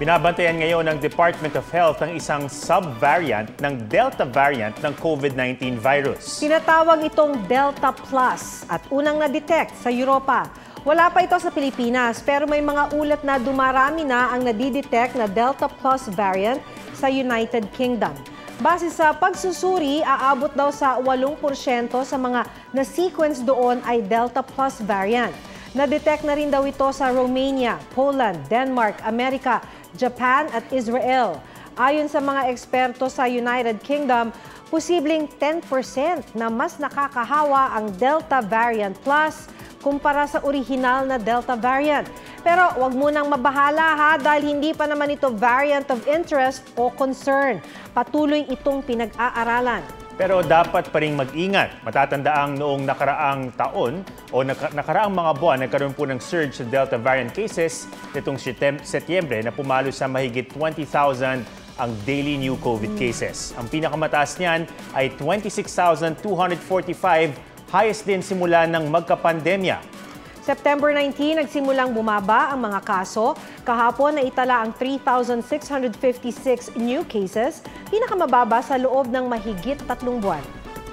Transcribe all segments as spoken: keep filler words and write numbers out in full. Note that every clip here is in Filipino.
Binabantayan ngayon ng Department of Health ang isang sub-variant ng Delta variant ng COVID nineteen virus. Tinatawag itong Delta Plus at unang na-detect sa Europa. Wala pa ito sa Pilipinas pero may mga ulat na dumarami na ang nadidetect na Delta Plus variant sa United Kingdom. Base sa pagsusuri, aabot daw sa eight percent sa mga na-sequence doon ay Delta Plus variant. Na-detect na rin daw ito sa Romania, Poland, Denmark, Amerika, Japan at Israel. Ayon sa mga eksperto sa United Kingdom, posibleng ten percent na mas nakakahawa ang Delta variant Plus kumpara sa orihinal na Delta variant. Pero wag munang mabahala ha dahil hindi pa naman ito variant of interest o concern. Patuloy itong pinag-aaralan. Pero dapat pa rin mag-ingat. Matatandaan noong nakaraang taon o naka nakaraang mga buwan nagkaroon po ng surge sa Delta variant cases nitong Setyembre na pumalo sa mahigit twenty thousand ang daily new COVID cases. Ang pinakamataas niyan ay twenty-six thousand two hundred forty-five, highest din simula ng magkapandemya. September nineteenth, nagsimulang bumaba ang mga kaso. Kahapon na itala ang three thousand six hundred fifty-six new cases, pinakamababa sa loob ng mahigit tatlong buwan.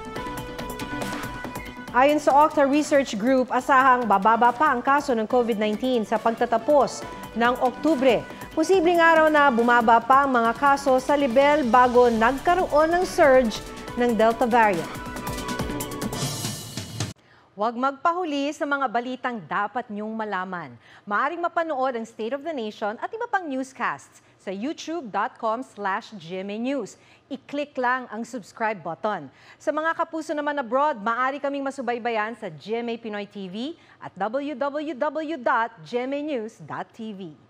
Ayon sa Octa Research Group, asahang bababa pa ang kaso ng COVID nineteen sa pagtatapos ng Oktubre. Posibleng araw na bumaba pa ang mga kaso sa level bago nagkaroon ng surge ng Delta variant. Huwag magpahuli sa mga balitang dapat niyong malaman. Maaaring mapanood ang State of the Nation at iba pang newscasts sa youtube dot com slash G M A News. I-click lang ang subscribe button. Sa mga kapuso naman abroad, maaari kaming masubaybayan sa G M A Pinoy T V at w w w dot g m a news dot t v.